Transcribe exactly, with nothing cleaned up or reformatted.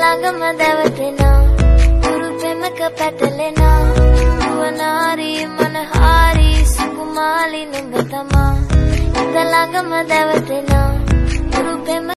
ළඟම දැවටෙනා උරු පෙමක පැටලෙනා නුවනාරි මනහාරි සුකුමාලි නුඹ තමා හිත ළඟම දැවටෙනා උරු පෙම